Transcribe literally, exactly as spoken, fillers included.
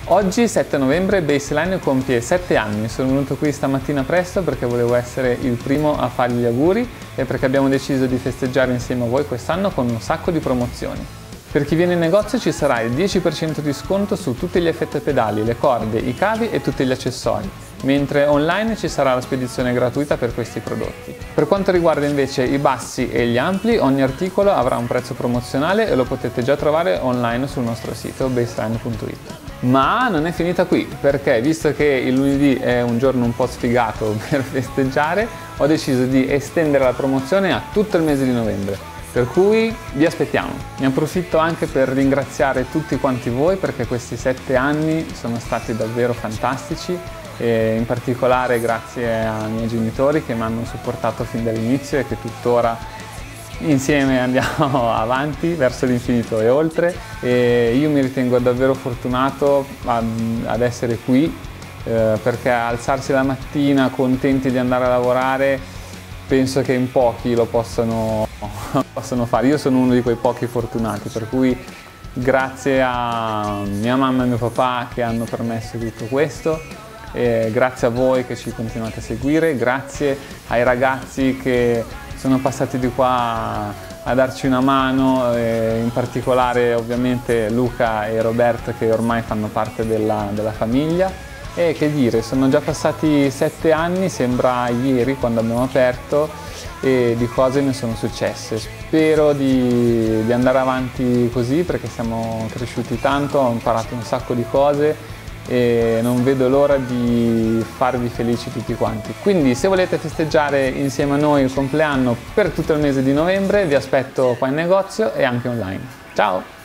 Oggi, sette novembre, Baseline compie sette anni. Sono venuto qui stamattina presto perché volevo essere il primo a fargli gli auguri e perché abbiamo deciso di festeggiare insieme a voi quest'anno con un sacco di promozioni. Per chi viene in negozio ci sarà il dieci per cento di sconto su tutti gli effettopedali, le corde, i cavi e tutti gli accessori, mentre online ci sarà la spedizione gratuita per questi prodotti. Per quanto riguarda invece i bassi e gli ampli, ogni articolo avrà un prezzo promozionale e lo potete già trovare online sul nostro sito baseline punto it. Ma non è finita qui, perché visto che il lunedì è un giorno un po' sfigato per festeggiare, ho deciso di estendere la promozione a tutto il mese di novembre. Per cui vi aspettiamo. Ne approfitto anche per ringraziare tutti quanti voi perché questi sette anni sono stati davvero fantastici e in particolare grazie ai miei genitori che mi hanno supportato fin dall'inizio e che tuttora insieme andiamo avanti verso l'infinito e oltre, e io mi ritengo davvero fortunato ad essere qui eh, perché alzarsi la mattina contenti di andare a lavorare penso che in pochi lo possano, possono fare. Io sono uno di quei pochi fortunati, per cui grazie a mia mamma e mio papà che hanno permesso tutto questo, e grazie a voi che ci continuate a seguire, grazie ai ragazzi che sono passati di qua a darci una mano, e in particolare ovviamente Luca e Roberto che ormai fanno parte della, della famiglia. E che dire, sono già passati sette anni, sembra ieri quando abbiamo aperto, e di cose ne sono successe. Spero di, di andare avanti così perché siamo cresciuti tanto, ho imparato un sacco di cose e non vedo l'ora di farvi felici tutti quanti. Quindi se volete festeggiare insieme a noi il compleanno per tutto il mese di novembre vi aspetto qua in negozio e anche online. Ciao!